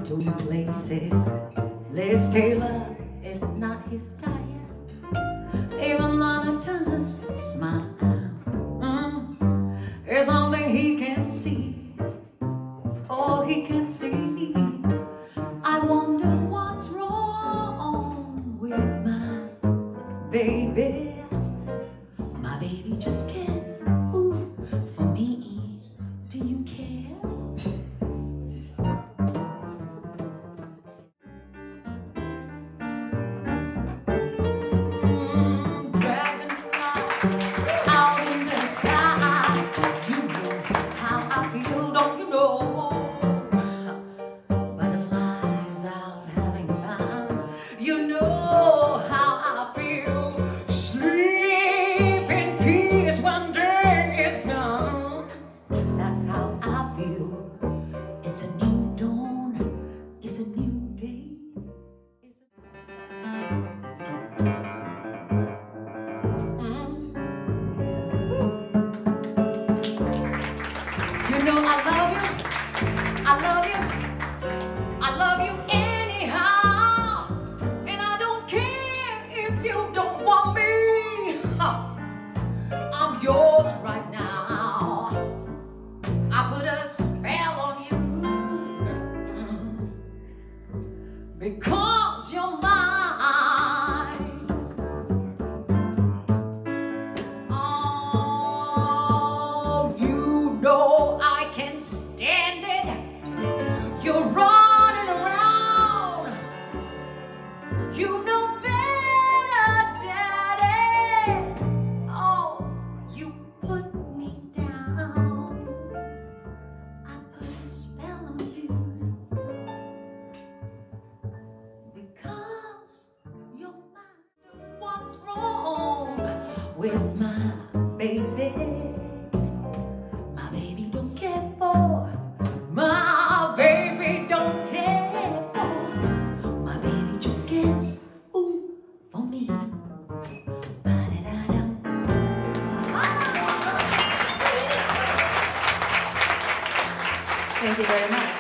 to places. Les Taylor is not his style. Even Lana Turner's smile is something he can see. Oh, he can see. I wonder what's wrong with my baby. My baby just cares, ooh, for me. Do you care? Dragonfly out in the sky. You know how I feel, don't you know? Butterflies out having fun. You know how I feel. Sleep in peace when day is done. That's how I feel. It's a new dawn. It's a new day. It's a... You know I love you. I love you. I love you anyhow. And I don't care if you don't want me. I'm yours right now. I put a spell on you because you're mine. Oh, you know I can stand it. You're running around. You know better, Daddy. Oh, you put me down. I put a spell on you because you're mine. What's wrong with my baby? My baby don't care for. My baby don't care for. My baby just cares, ooh, for me. Ba-da-da-dum. Thank you very much.